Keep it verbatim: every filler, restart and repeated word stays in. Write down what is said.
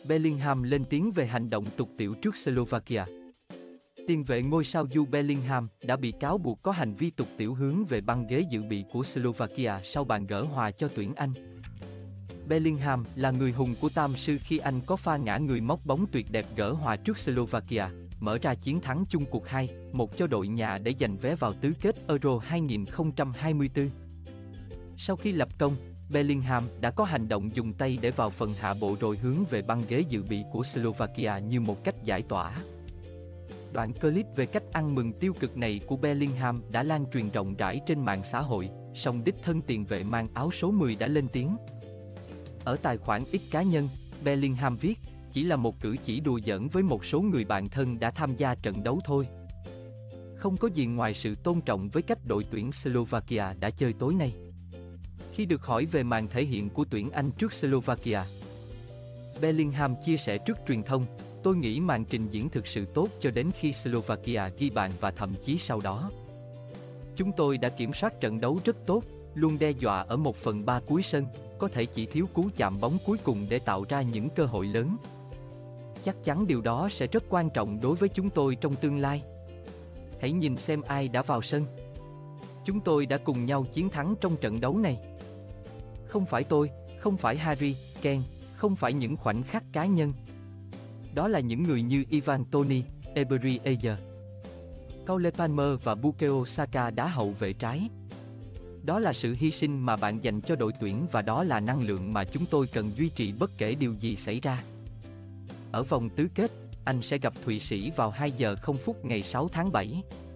Bellingham lên tiếng về hành động tục tiểu trước Slovakia. Tiền vệ ngôi sao Jude Bellingham đã bị cáo buộc có hành vi tục tiểu hướng về băng ghế dự bị của Slovakia sau bàn gỡ hòa cho tuyển Anh. Bellingham là người hùng của Tam sư khi Anh có pha ngã người móc bóng tuyệt đẹp gỡ hòa trước Slovakia, mở ra chiến thắng chung cuộc hai một cho đội nhà để giành vé vào tứ kết Euro hai không hai tư. Sau khi lập công, Bellingham đã có hành động dùng tay để vào phần hạ bộ rồi hướng về băng ghế dự bị của Slovakia như một cách giải tỏa. Đoạn clip về cách ăn mừng tiêu cực này của Bellingham đã lan truyền rộng rãi trên mạng xã hội, song đích thân tiền vệ mang áo số mười đã lên tiếng. Ở tài khoản X cá nhân, Bellingham viết, chỉ là một cử chỉ đùa giỡn với một số người bạn thân đã tham gia trận đấu thôi. Không có gì ngoài sự tôn trọng với cách đội tuyển Slovakia đã chơi tối nay. Khi được hỏi về màn thể hiện của tuyển Anh trước Slovakia, Bellingham chia sẻ trước truyền thông, tôi nghĩ màn trình diễn thực sự tốt cho đến khi Slovakia ghi bàn và thậm chí sau đó. Chúng tôi đã kiểm soát trận đấu rất tốt, luôn đe dọa ở một phần ba cuối sân, có thể chỉ thiếu cú chạm bóng cuối cùng để tạo ra những cơ hội lớn. Chắc chắn điều đó sẽ rất quan trọng đối với chúng tôi trong tương lai. Hãy nhìn xem ai đã vào sân. Chúng tôi đã cùng nhau chiến thắng trong trận đấu này. Không phải tôi, không phải Harry, Kane, không phải những khoảnh khắc cá nhân. Đó là những người như Ivan Toney, Ebery Ayer, Cole Palmer và Bukayo Saka đá hậu vệ trái. Đó là sự hy sinh mà bạn dành cho đội tuyển và đó là năng lượng mà chúng tôi cần duy trì bất kể điều gì xảy ra. Ở vòng tứ kết, Anh sẽ gặp Thụy Sĩ vào hai giờ không phút ngày sáu tháng bảy.